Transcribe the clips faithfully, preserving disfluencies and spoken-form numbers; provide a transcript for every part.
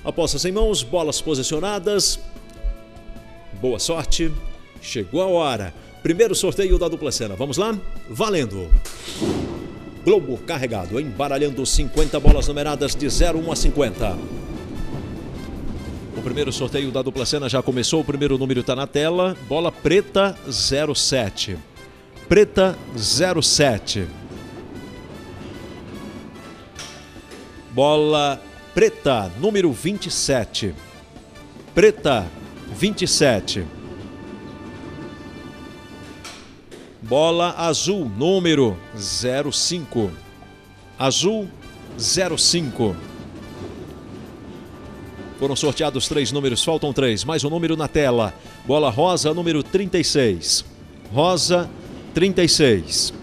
Apostas em mãos, bolas posicionadas. Boa sorte. Chegou a hora. Primeiro sorteio da dupla cena. Vamos lá? Valendo! Globo carregado, embaralhando cinquenta bolas numeradas de zero a cinquenta. O primeiro sorteio da dupla cena já começou. O primeiro número está na tela. Bola preta zero sete. Preta zero sete. Bola preta, número vinte e sete. Preta, vinte e sete. Bola azul, número zero cinco. Azul, zero cinco. Foram sorteados três números, faltam três. Mais um número na tela. Bola rosa, número trinta e seis. Rosa, trinta e seis.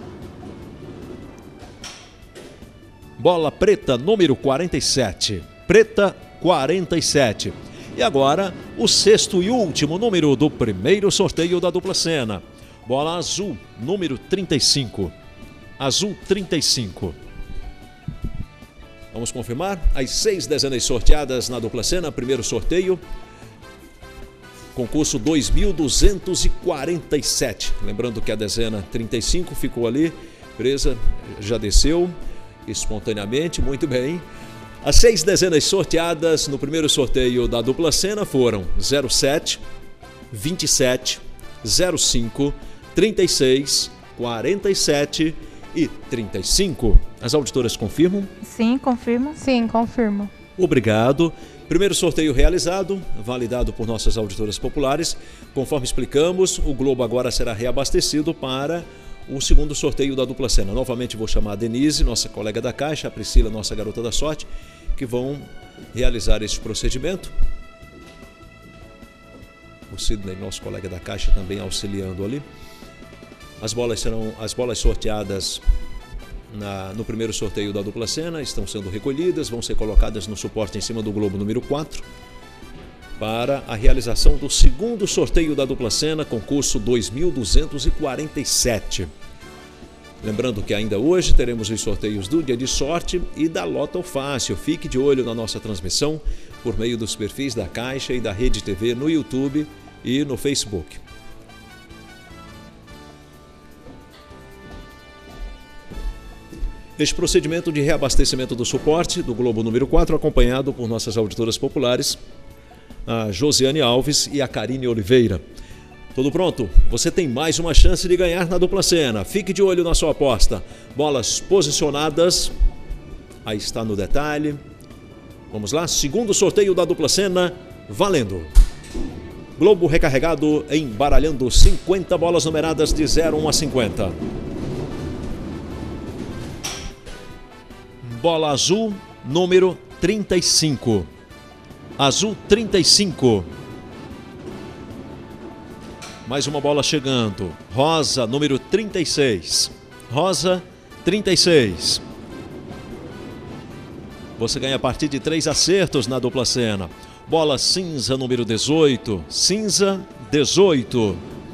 Bola preta, número quarenta e sete. Preta, quarenta e sete. E agora, o sexto e último número do primeiro sorteio da dupla cena. Bola azul, número trinta e cinco. Azul, trinta e cinco. Vamos confirmar as seis dezenas sorteadas na dupla cena. Primeiro sorteio. Concurso dois mil duzentos e quarenta e sete. Lembrando que a dezena trinta e cinco ficou ali presa, já desceu espontaneamente, muito bem. As seis dezenas sorteadas no primeiro sorteio da dupla cena foram zero sete, vinte e sete, zero cinco, trinta e seis, quarenta e sete e trinta e cinco. As auditoras confirmam? Sim, confirmo. Sim, confirmo. Obrigado. Primeiro sorteio realizado, validado por nossas auditoras populares. Conforme explicamos, o Globo agora será reabastecido para o segundo sorteio da dupla cena. Novamente vou chamar a Denise, nossa colega da Caixa, a Priscila, nossa garota da sorte, que vão realizar este procedimento. O Sidney, nosso colega da Caixa, também auxiliando ali. As bolas serão as bolas sorteadas na, no primeiro sorteio da dupla cena, estão sendo recolhidas, vão ser colocadas no suporte em cima do Globo número quatro para a realização do segundo sorteio da dupla cena, concurso dois mil duzentos e quarenta e sete. Lembrando que ainda hoje teremos os sorteios do Dia de Sorte e da Loto Fácil. Fique de olho na nossa transmissão por meio dos perfis da Caixa e da Rede T V no YouTube e no Facebook. Este procedimento de reabastecimento do suporte do Globo número quatro, acompanhado por nossas auditoras populares, a Josiane Alves e a Karine Oliveira. Tudo pronto? Você tem mais uma chance de ganhar na dupla cena. Fique de olho na sua aposta. Bolas posicionadas. Aí está no detalhe. Vamos lá, segundo sorteio da dupla cena, valendo. Globo recarregado, embaralhando cinquenta bolas numeradas de zero a cinquenta. Bola azul, número trinta e cinco. Azul, trinta e cinco. Mais uma bola chegando. Rosa, número trinta e seis. Rosa, trinta e seis. Você ganha a partir de três acertos na dupla cena. Bola cinza, número dezoito. Cinza, dezoito.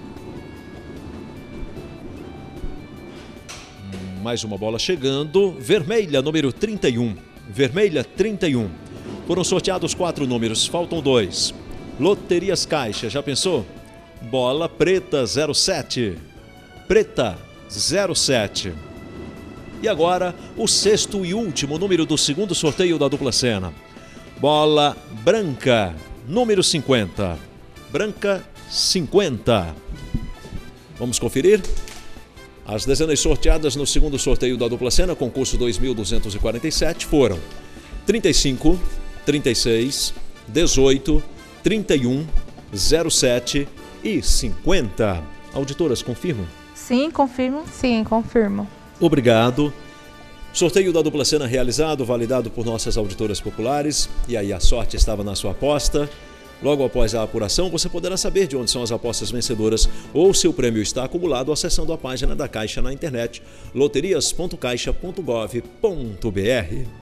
Mais uma bola chegando. Vermelha, número trinta e um. Vermelha, trinta e um. Foram sorteados quatro números, faltam dois. Loterias Caixa, já pensou? Bola preta, zero sete. Preta, zero sete. E agora, o sexto e último número do segundo sorteio da dupla cena. Bola branca, número cinquenta. Branca, cinquenta. Vamos conferir? As dezenas sorteadas no segundo sorteio da dupla cena, concurso dois mil duzentos e quarenta e sete, foram trinta e cinco, trinta e seis, dezoito, trinta e um, zero sete e cinquenta. Auditoras, confirmam? Sim, confirmo. Sim, confirmo. Obrigado. Sorteio da dupla cena realizado, validado por nossas auditoras populares. E aí a sorte estava na sua aposta. Logo após a apuração, você poderá saber de onde são as apostas vencedoras ou se o prêmio está acumulado acessando a página da Caixa na internet, loterias ponto caixa ponto gov ponto br.